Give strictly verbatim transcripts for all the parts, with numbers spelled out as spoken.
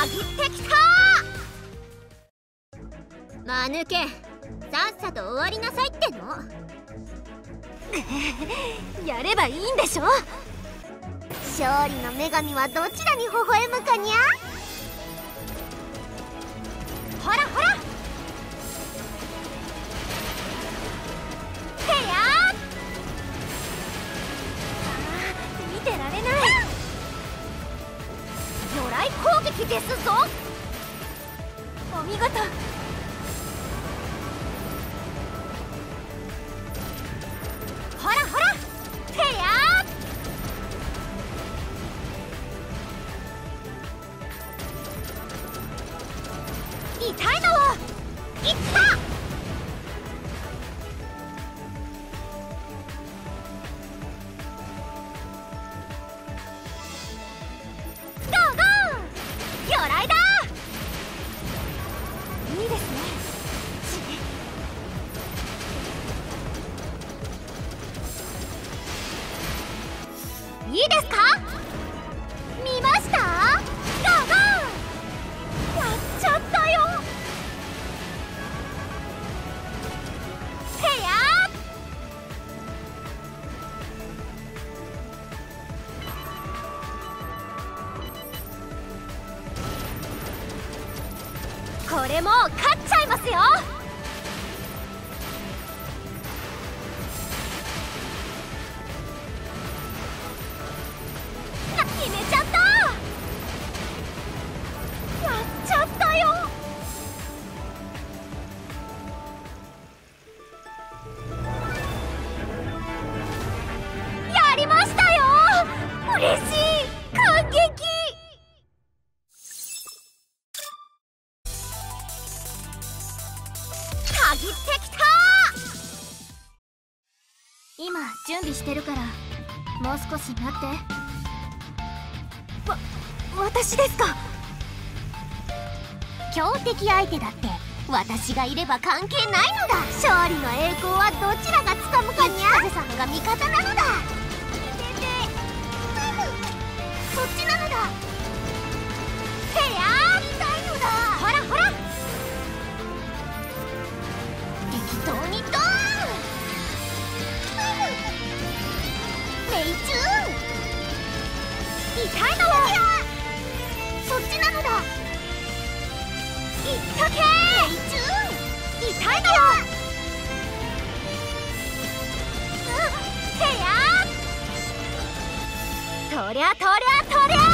限ってきた。間抜け、さっさと終わりなさいっての。 やればいいんでしょ。 勝利の女神はどちらに微笑むかにゃ。ほらほら、へやー。 見てられない。 魚雷攻撃ですぞ。 お見事。 ほらほら、へやー。痛いのをいった。ゴーゴー、魚雷だ。 いいですね。 いいですか。見ました。ゴーゴー、やっちゃったよ。へやー。これもう勝っちゃいますよ。決めちゃった。やっちゃったよ。やりましたよ。嬉しい。感激。限ってきた。 今準備してるから、もう少し待って。わ、私ですか。 強敵相手だって私がいれば関係ないのだ。勝利の栄光はどちらがつかむかにゃ。風様が味方なのだ。そっちなのだ。へやー。痛いのだ。ほらほら、適当にドーン。命中。痛いのはそっちなのだ。いったけー。痛いのはへやー。とりゃとりゃとりゃ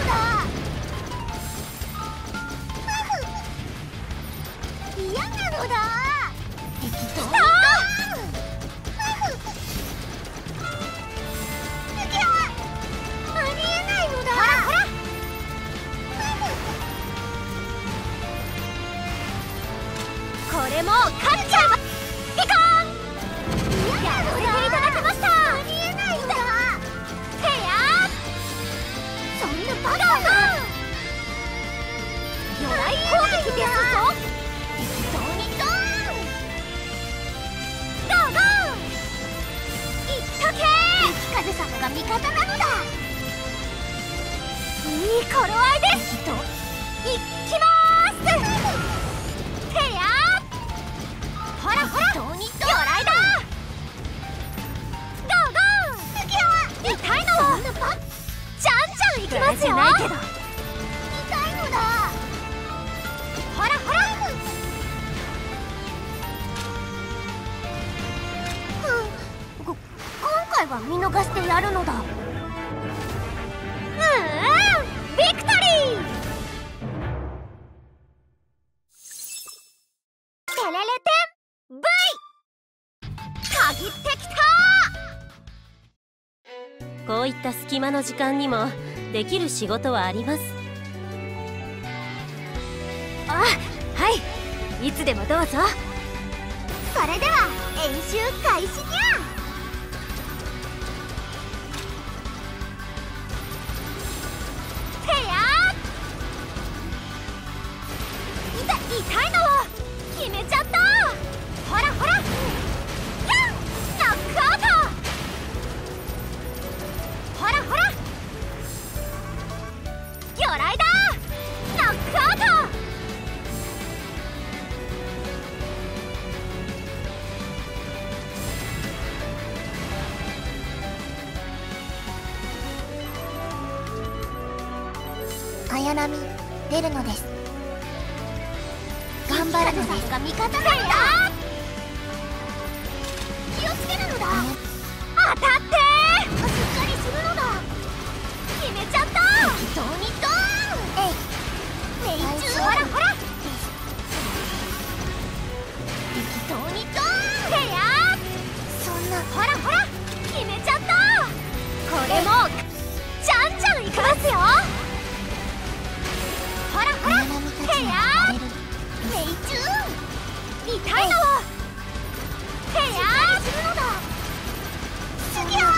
ー。嫌なのだ。適当にドーン。ありえないのだ。ほらほら、これもう勝っちゃいます。ピカーン。やらせていただきました。ありえないんだ。へやー。そんなバカな。魚雷攻撃ですぞ。適当にドーン。ゴーゴー、いったけー。雪風様が味方なのだ。いい頃合いです。といきまーす。へやー。ほらほら、魚雷だ。ゴーゴー。痛いのはじゃんじゃんいきますよ。痛いのだ。ほらほら、うん、こ今回は見逃してやるのだ。ビクトリー。テレレテン ブイ。 限ってきた。 こういった隙間の時間にもできる仕事はあります。 あ、はい、いつでもどうぞ。 それでは演習開始にゃ。痛いのを決めちゃった。ほらほら、やん、ノックアウト。ほらほら、魚雷だ。ノック綾波出るのです。頑張るのです。が味方だよ。気をつけるのだ。当たってー。しっかりするのだ。決めちゃった。適当にドーン。えい命中。ほらほら適当にドーン。へやー。そんなほらほら決めちゃった。これもじゃんじゃんいきますよ。ほらほらへやー。命中。痛いの。へやー。するのだ。次は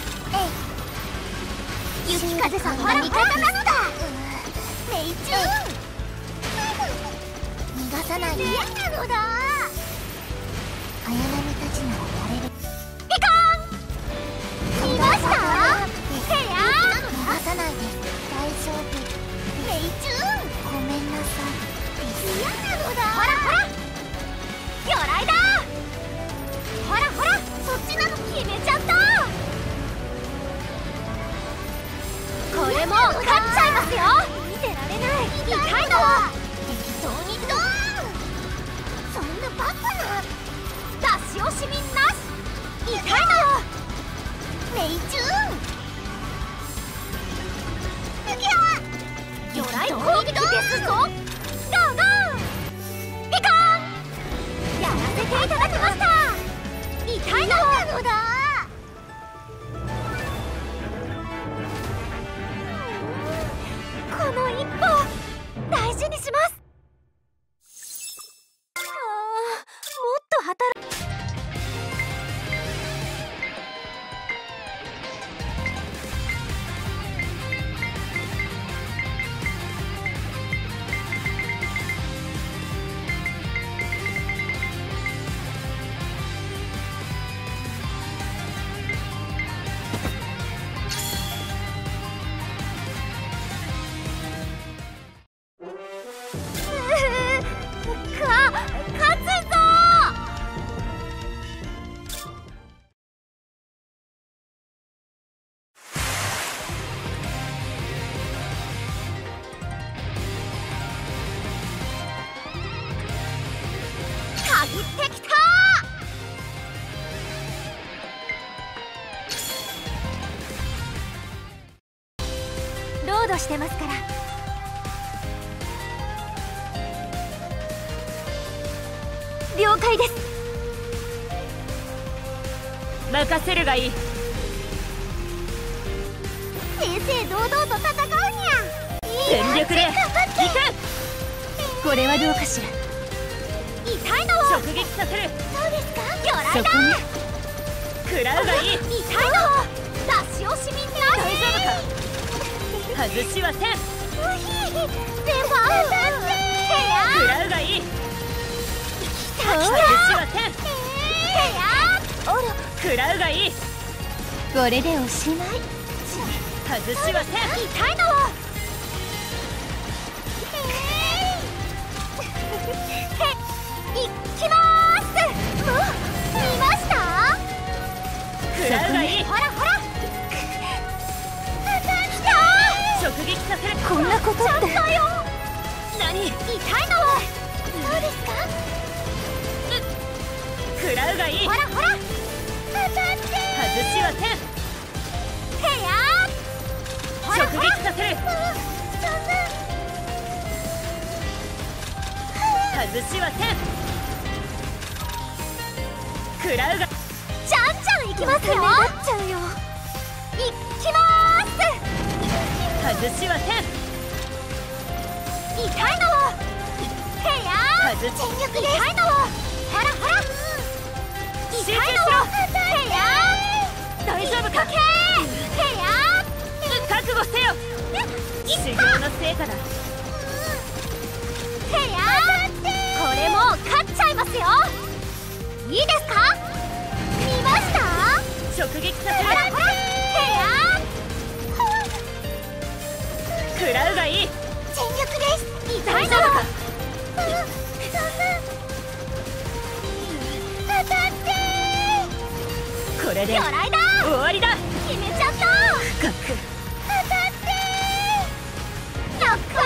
えい雪風さんが味方なのだ。命中。逃がさないで。嫌なのだ。綾波たちならやれる。ピカーン。見ました。へやー。逃がさないで。大丈夫。命中。ごめんなさい。嫌なのだ。ほらほら魚雷だ。ほらほらそっちなの。決めちゃった。これも勝っちゃいますよ。見てられない。痛いの。適当にドーン。そんなバカな出し惜しみなし。痛いの。命中。次は魚雷攻撃ですぞ。ゴーゴーピカーン。やらせていただきました。痛いの。のだ。この一歩大事にします。ああ、もっと働く。ロードしてますから。了解です。 任せるがいい。 正々堂々と戦うにゃ。 全力で行く。 これはどうかしら。 痛いの。 直撃させる。 そうですか。魚雷だ。 食らうがいい。 痛いの。出し惜しみなし。 大丈夫か。外しはせん。 でも食らうがいい。 外しはせん。食らうがいい。 これでおしまい。 外しはせん。 痛いの。いきまーす。見ました。 食らうがいい。 ほらほら直撃させる。 こんなことってちゃんとよ。 何。 痛いの。そうですか。 食らうがいい。 ほらほら当たって。 外しはせん。 へやー。 直撃させる。 そんな外しはせん。食らうが。 じゃんじゃんいきますよ。 目立っちゃうよ。 いきまーす。 外しはせん。 痛いの。へやー。 外し。 全力で。痛いの。ほらほら痛いの。へやー。 大丈夫か。 へやー。覚悟せよ。修行の成果だ。 へやー。これも勝っちゃいますよ。いいですか。見ました。 直撃させる。 ほらほらへやー。 食らうがいい。 全力です。痛いの。 大丈夫か。 当たってこれで魚雷だ。 終わりだ。 決めちゃった。 深く当たって。ロックオ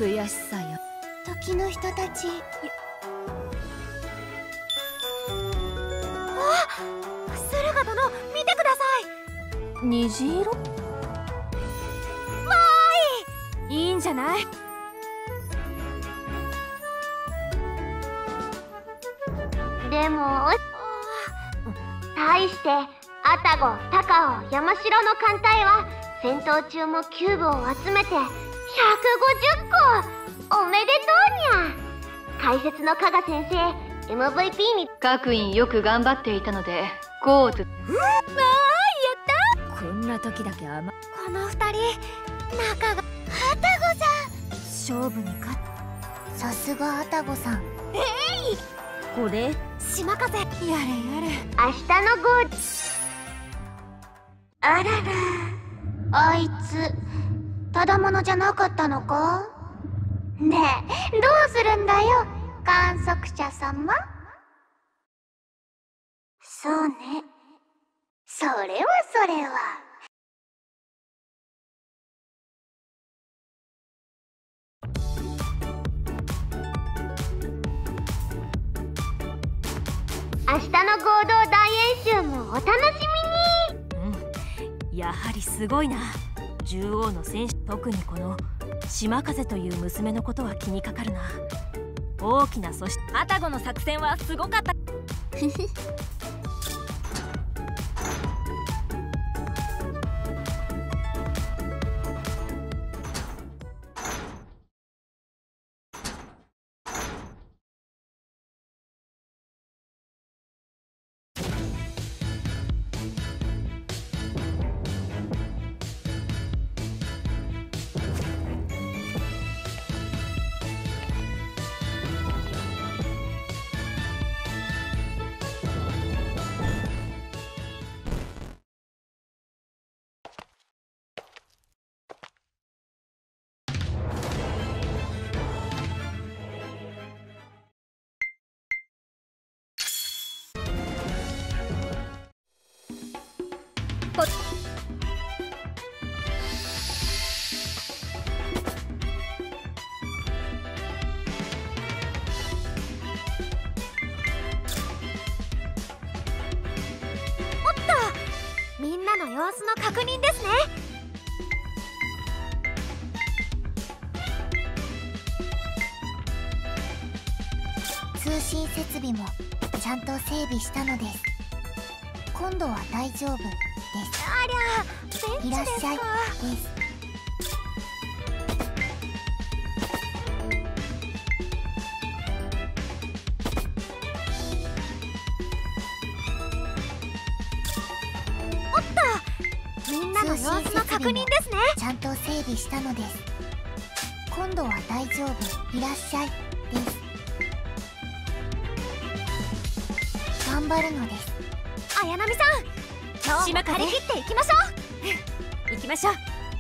悔しさよ。 時の人たち。 あ、駿河殿、見てください。虹色。わーい、いいんじゃない。 でも対してアタゴ、タカオ、山城の艦隊は戦闘中もキューブを集めてひゃくごじゅっこ。おめでとうにゃ。解説の加賀先生、 エムブイピー に各員よく頑張っていたのでゴーと。 わーい、やった。こんな時だけ甘。この二人仲が。 アタゴさん、 勝負に勝っ。 さすがアタゴさん。 えい、これ島風。やれやれ。 明日のゴー。あらら、あいつただものじゃなかったのか。ねえ、どうするんだよ、観測者様。そうね、それはそれは。明日の合同大演習もお楽しみに。 うん、やはりすごいな。獣王の戦士、特にこの島風という娘のことは気にかかるな。大きな組織。アタゴの作戦はすごかった。 みんなの様子の確認ですね。 通信設備もちゃんと整備したのです。今度は大丈夫です。 ありゃ、ベンチですか。 いらっしゃいです。 みんなの様子の確認ですね。 ちゃんと整備したのです。今度は大丈夫、いらっしゃいです。頑張るのです。 綾波さん、今日も張り切っていきましょう。行きましょう。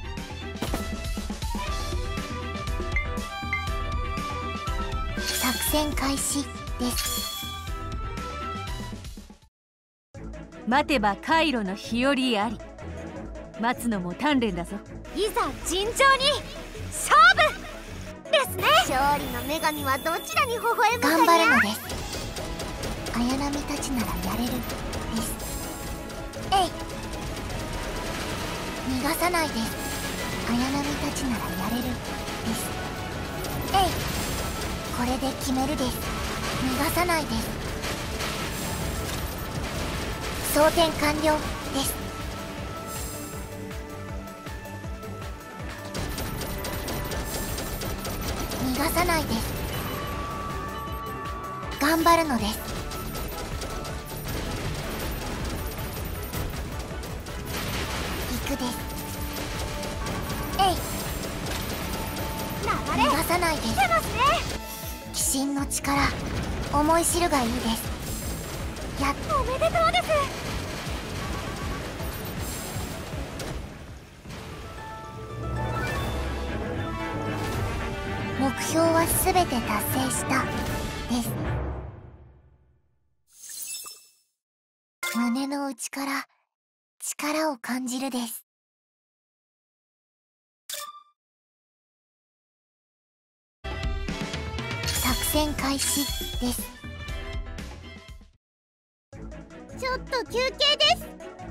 作戦開始です。 待てばカイロの日和あり。待つのも鍛錬だぞ。 いざ尋常に勝負ですね。 勝利の女神はどちらに微笑むか。頑張るのです。綾波たちならやれるです。えい、逃がさないです。綾波たちならやれるです。えい、これで決めるです。逃がさないです。装填完了です。逃がさないです。頑張るのです。行くです。えい、 流れ逃がさないです。 来てますね。 鬼神の力、思い知るがいいです。やっおめでとうです。 目標はすべて達成したです。胸の内から力を感じるです。 戦開始です。ちょっと休憩です。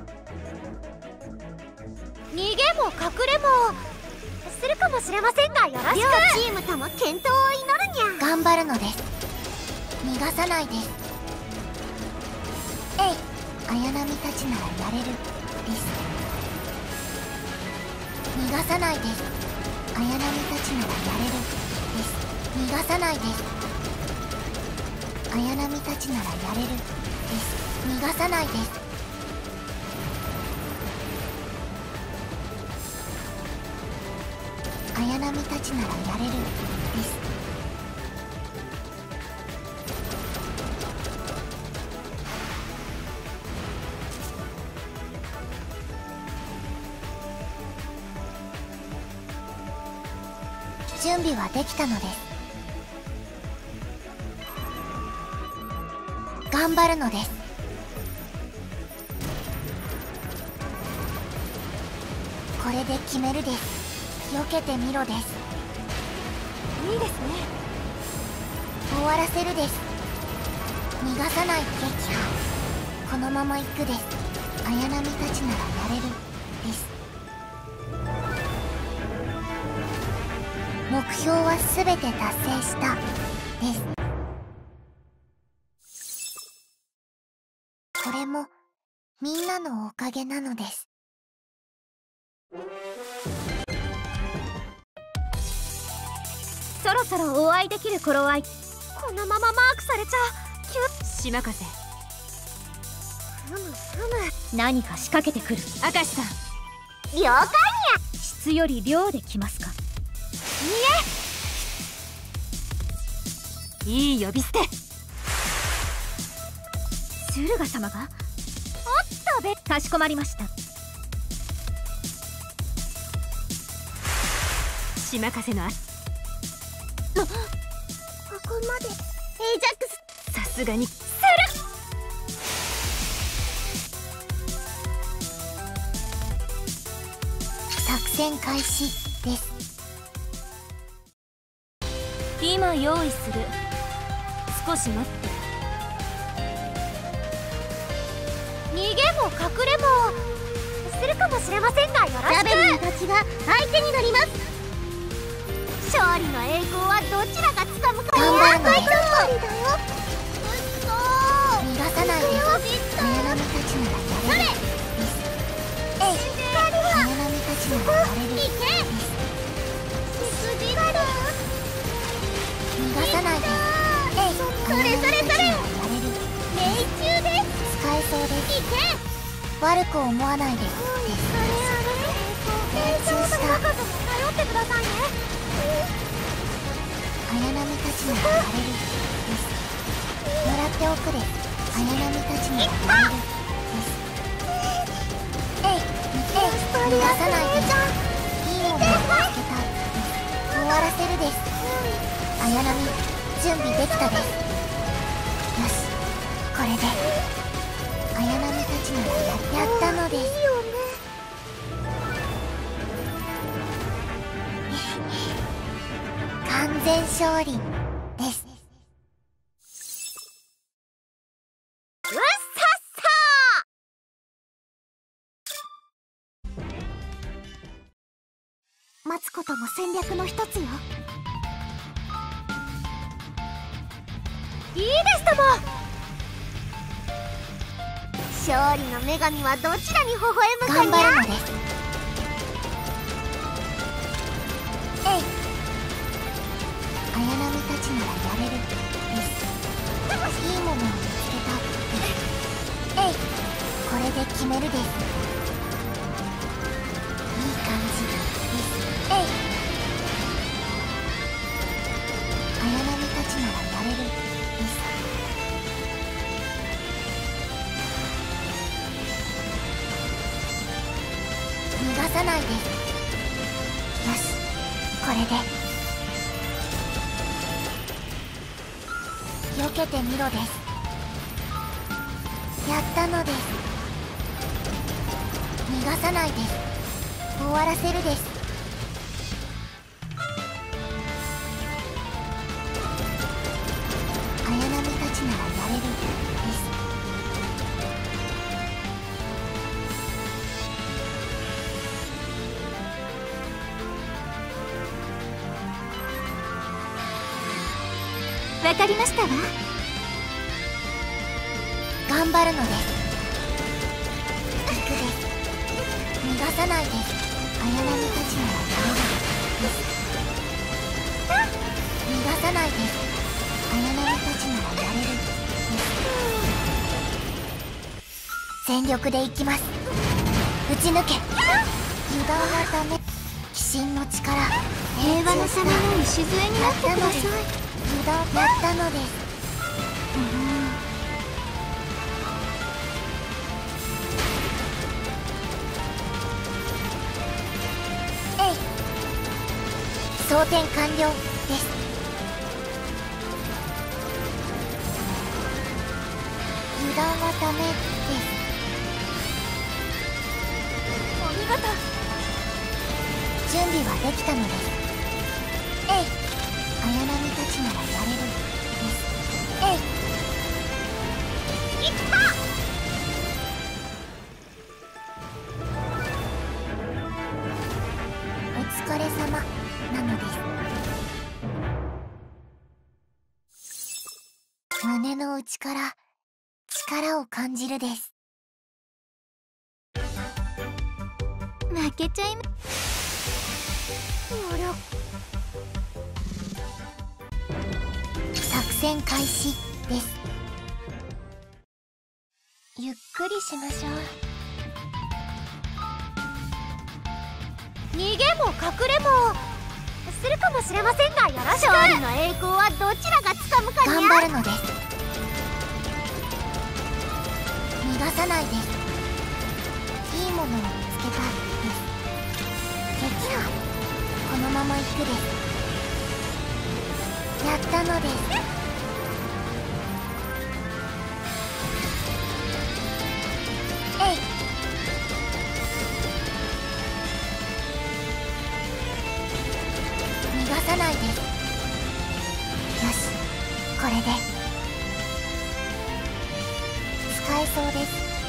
逃げも隠れもするかもしれませんがよろしく。両チームとも健闘を祈るにゃ。頑張るのです。逃がさないです。えい、綾波たちならやれるです。逃がさないです。綾波たちならやれるです。逃がさないです。綾波たちならやれるです。逃がさないです。綾波たちならやれるです。準備はできたのです。頑張るのです。これで決めるです。避けてみろです。いいですね。終わらせるです。逃がさない撃破。このまま行くです。綾波たちならやれるです。目標は全て達成したです。これもみんなのおかげなのです。 そろそろお会いできる頃合い。このままマークされちゃキュッ。島風、 ふむふむ。 何か仕掛けてくる。明石さん、 了解にゃ。 質より量で来ますか。 いい呼び捨て。 駿河様が。おっとべ、かしこまりました。 島風のあここまで。エイジャックス、 さすがにする。作戦開始です。 今用意する。少し待って。 逃げも隠れもするかもしれませんがよろしく。ラベリンたちが相手になります。勝利の栄光はどちらがつかむか。頑張るのです。逃がさないです。綾波たちならやれるです。えい、綾波たちならやれるです。逃がさないです。えい、綾波たちならやれる。命中です。使えそうです。悪く思わないでです。命中した。頼ってくださいね。綾波たちならやれるです。もらっておくです。綾波たちならやれるです。えい、えい、逃がさないで。いいものを見つけたです。終わらせるです。綾波、準備できたです。よし、これで綾波たちならやったのです。完全勝利です。うっさっさー。待つことも戦略の一つよ。いいですとも。勝利の女神はどちらに微笑むかにゃ。頑張るのです。えい、綾波たちならやれるです。いいものを見つけたです。えい、これで決めるです。いい感じです。えい、綾波たちならやれるです。逃がさないです。よし、これで避けてみろです。やったのです。逃がさないです。終わらせるです。 わかりましたわ。 頑張るのです。行くです。逃がさないです。綾波たちならやれるです。逃がさないです。綾波たちならやれるです。全力で行きます。打ち抜け。油断はダメ。鬼神の力、 平和のための礎になってください。 油断やったのです。装填完了です。油断はダメです。 お見事。 準備はできたのです。えい。綾波たちならやれるです。えい。いった。お疲れ様なのです。胸の内から力を感じるです。 負けちゃいま。 作戦開始です。ゆっくりしましょう。 逃げも隠れもするかもしれませんが、よろしく。勝利の栄光はどちらがつかむかにゃ。 頑張るのです。逃がさないです。いいものを見つけたいです。敵はこのまま行くです。やったのです。えい。逃がさないです。よし、これで使えそうです。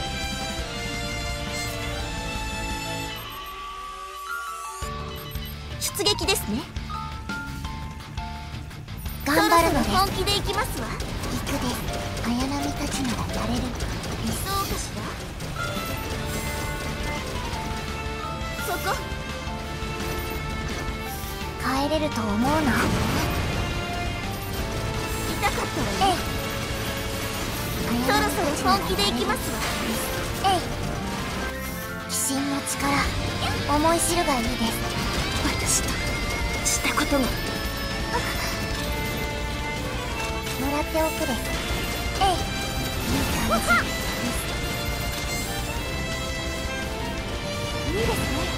出撃ですね。 頑張るのです。 本気で行きますわ。 行くです。綾波たちならやれるです。 そうかしら。そこ帰れると思うな。 痛かったわえね。 い。 そろそろ本気で行きますわ。 えい。鬼神の力、思い知るがいいです。 私としたことも。 もらっておくです。えい。いい感じです。 いいですね。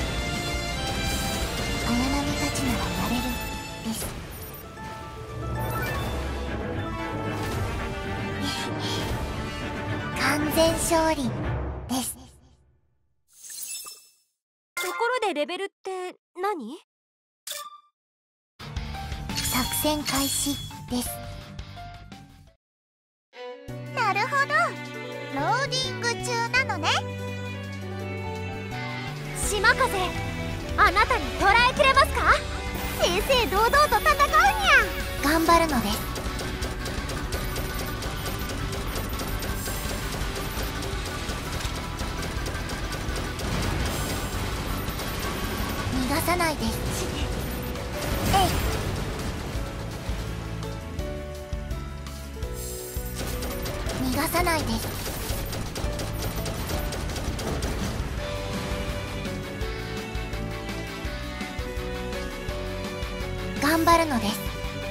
綾波たちならやれるです。完全勝利です。 ところでレベルって何？ 作戦開始です。 なるほど、ローディング中なのね。島風、あなたに捕らえきれますか？正々堂々と戦うにゃ。 頑張るのです。逃がさないです。えい。逃がさないです。頑張るのです。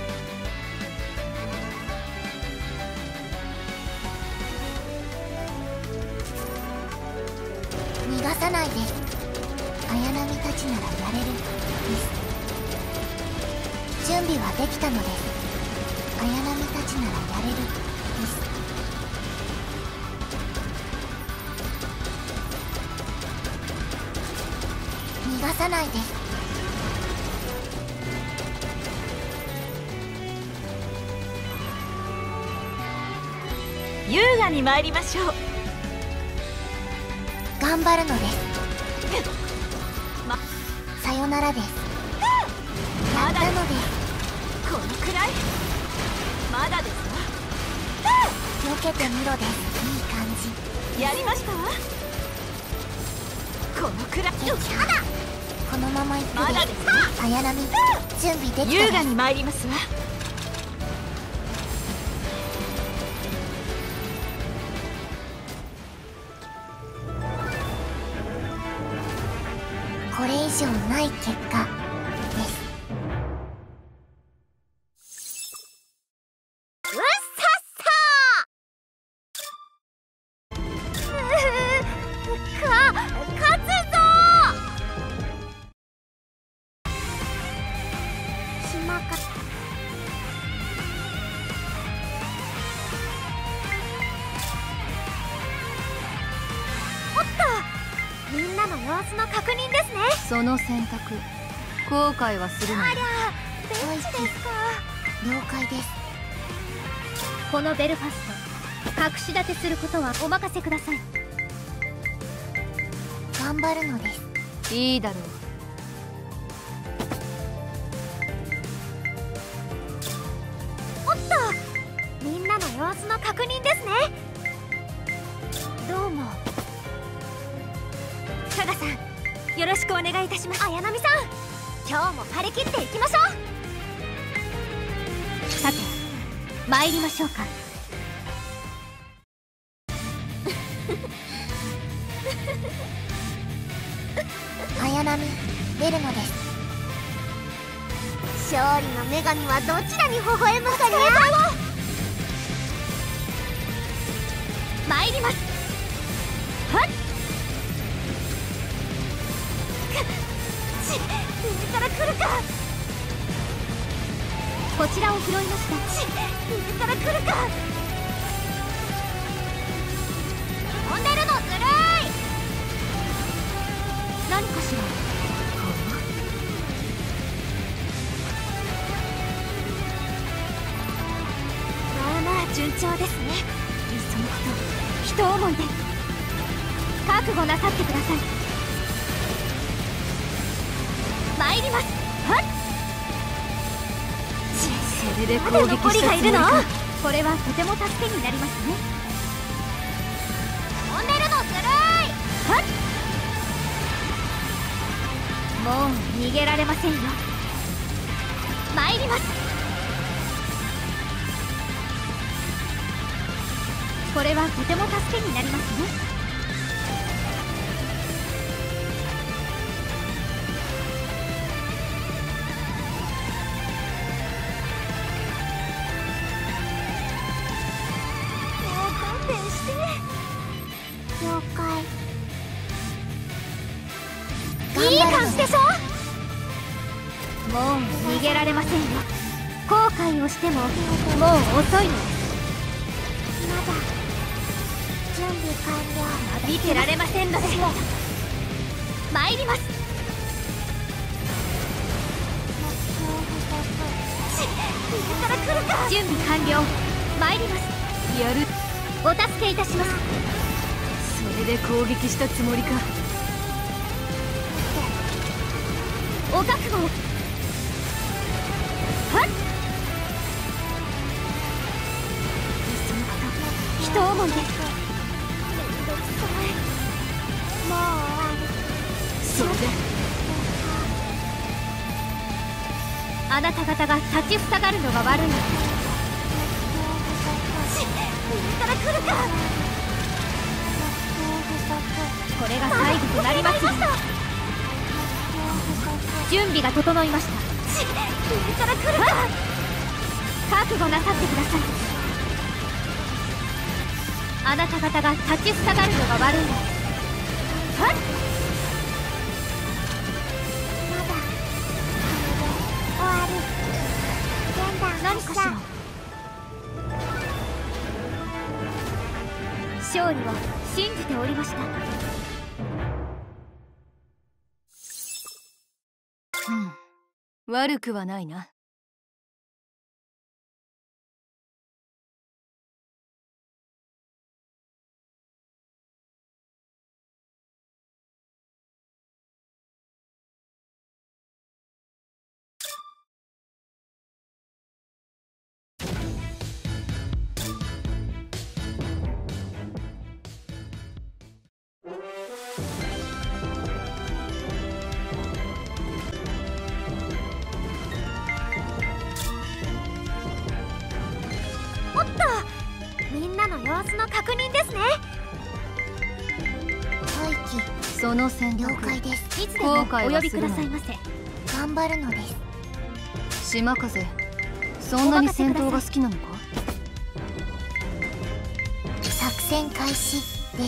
逃がさないです。綾波たちならやれるです。準備はできたのです。綾波たちならやれるです。逃がさないです。 優雅に参りましょう。 頑張るのです。 ま、 さよならです。やったのです。 このくらい。 まだですわ。 避けてみろです。いい感じ。 やりましたわ。このくらい。 やだ。このまま行くです。 まだですわ。 綾波、準備できたです。 優雅に参りますわ。 これ以上ない結果です。うっさっさーか勝つぞー。島かおっと、みんなの様子の確認ですね。 その選択後悔はするのよ。 ありゃ、ベンチですか。了解です。 このベルファスト、隠し立てすることはお任せください。 頑張るのです。 いいだろう。 おっと、みんなの様子の確認ですね。どうも。 加賀さん、よろしくお願いいたします。 綾波さん、今日も張り切っていきましょう。 さて、参りましょうか。 綾波、出るのです。勝利の女神はどちらに微笑むかにゃ。 参ります。はっ、 ち、上から来るか。 こちらを拾いました。 ち、上から来るか。飛んでるのずるい。 何かしら。まあまあ順調ですね。いっそのこと人思いで覚悟なさってください。参ります。はっ、 それで攻撃残りしたがいるの。 つもりか。 これはとても助けになりますね。 飛んでるのずるい。 はっ、もう逃げられませんよ。参ります。これはとても助けになりますね。 もう勘弁して。了解。いい感じでしょ。 もう逃げられませんよ。後悔をしてももう遅いのです。 まだ準備完了。 見てられませんので参ります。 ち、上から来るか。 準備完了。参ります。 やる。 お助けいたします。 それで攻撃したつもりか。 お覚悟を。はっ、いっそのこと人思いで。 めんどくさい。もう終わり。 それであなた方が立ちふさがるのが悪いのです。 ち、上から来るか。 これが最後となりますよ。準備が整いました。 ち、上から来るか。 覚悟なさってください。あなた方が立ちふさがるのが悪いのです。はっ、 まだ終わり。現段何かしら。勝利を信じておりました。 うん、悪くはないな。 様子の確認ですね。 待機。 その戦了略解です。 いつでもお後悔は呼びくするなださいませ。 頑張るのです。 島風、そんなに戦闘が好きなのか？ 作戦開始です。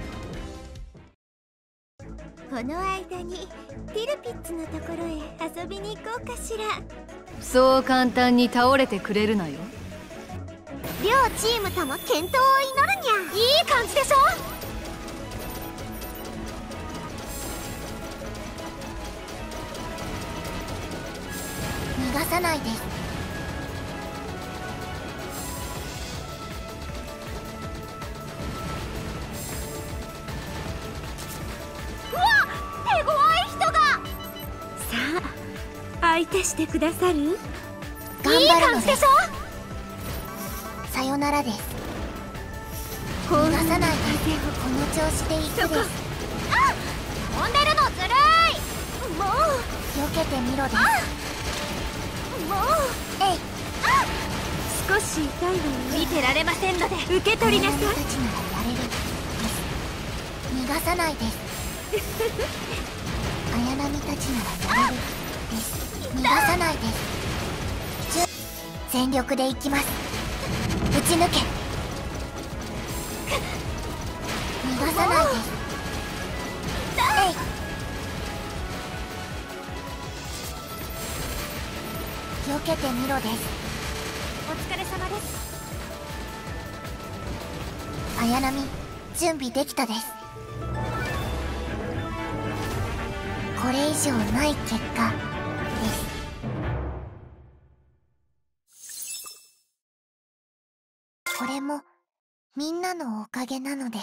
この間にティルピッツのところへ遊びに行こうかしら。 そう簡単に倒れてくれるなよ。 両チームとも健闘を祈るにゃ。いい感じでしょ。 逃がさないです。 うわっ、手強い人が。さあ相手してくださる。いい頑張る感のです。 じでしょ。 さよならです。 こ逃がさないで。この調子でいくです。 あっ、飛んでるのずるい。もう避けてみろです。 もうえい。 少し痛いわよ。見てられませんので受け取りなさい。 たちならやれるです。逃がさないです。綾波たちならやれるです。逃がさないです。じゅ全力でいきます。打ち抜け。逃がさないです。えい。避けてみろです。 お疲れ様です。 綾波、準備できたです。これ以上ない結果です。これもみんなのおかげなのです。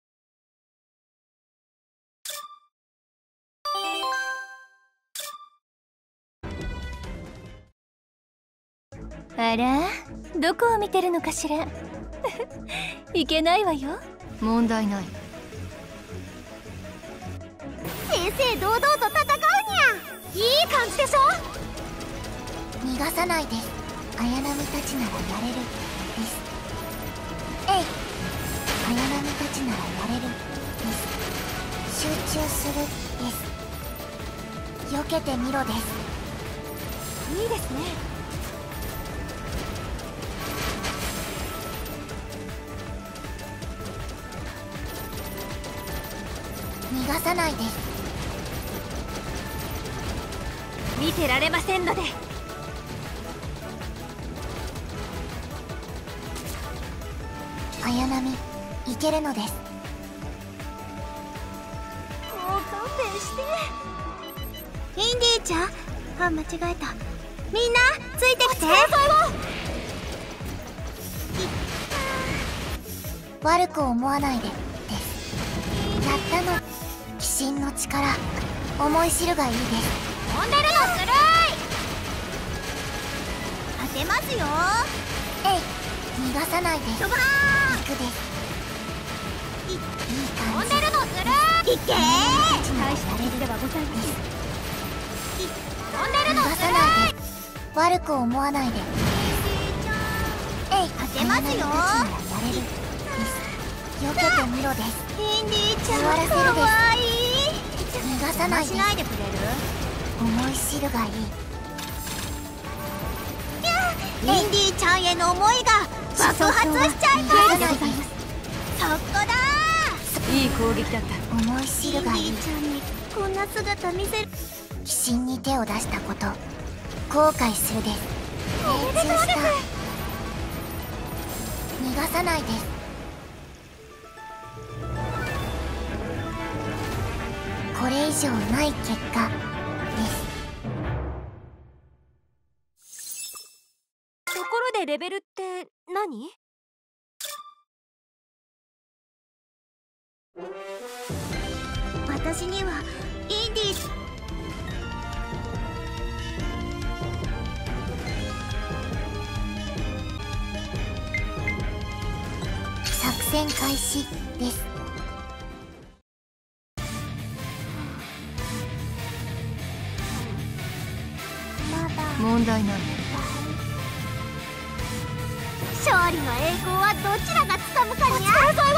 あら、どこを見てるのかしら。いけないわよ。問題ない。 正々堂々と戦うにゃ。いい感じでしょ。 逃がさないです。綾波たちならやれるです。えい。綾波たちならやれるです。集中するです。避けてみろです。 いいですね。 逃がさないです。 見てられませんので。 綾波、いけるのです。 もう勘弁して。インディーちゃん、あ、間違えた。みんなついてきて。 悪く思わないでです。やったの。鬼神の力、思い知るがいいです。 飛んでるのずるい。当てますよ。 えい。逃がさないで。 そばー。 行くです。いいい感じ。 飛んでるのずるい。いけー。 大したレベルではございません。飛んでるのずるい。 逃がさないで。悪く思わないで。えい。 当てますよ。 綾波たちならやれるです。避けてみろです。 インディーちゃん、 座らせるです。 かわいい。 逃がさないで。 しないでくれる。 思い知るがいい。 インディーちゃんへの思いが爆発しちゃいます。そこだいい攻撃だった。 思い知るがいい。 インディーちゃんにこんな姿見せる。 鬼神に手を出したこと後悔するです。命中した。逃がさないです。これ以上ない結果です。 ところでレベルって何？ 私にはインディー作戦開始です。 まだ問題ない。 勝勝利の栄光はどちらがつかむかにゃ。力添えを。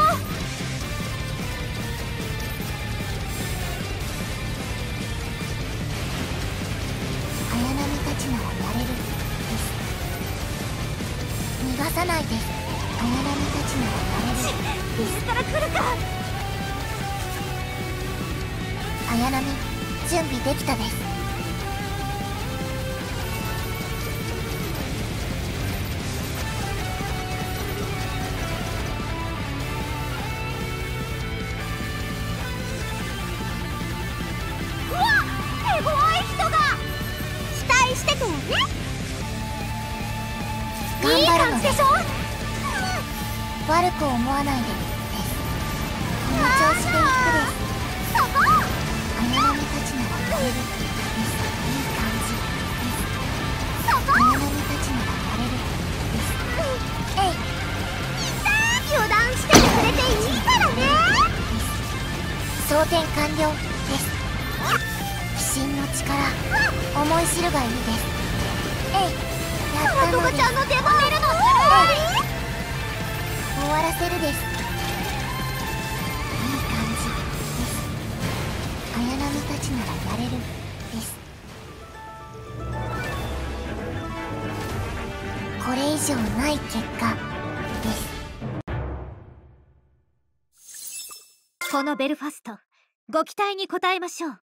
綾波たちならやれるです。逃がさないで。綾波たちならやれるです。 上から来るか。 綾波、準備できたです。 うわっ、手強い人が。期待しててよね。いい感じでしょ。 悪く思わないでです。この調子でいくです。 そこ。 綾波たちならやれるです。いい感じです。 そこ。 綾波たちならやれるです。えい。 油断しててくれていいからね。 装填完了です。鬼神の力、思い知るがいいです。えい。やったのです。 トラコちゃんの出番。 えい。終わらせるです。いい感じです。綾波たちならやれるです。これ以上ない結果です。 このベルファスト、ご期待に応えましょう。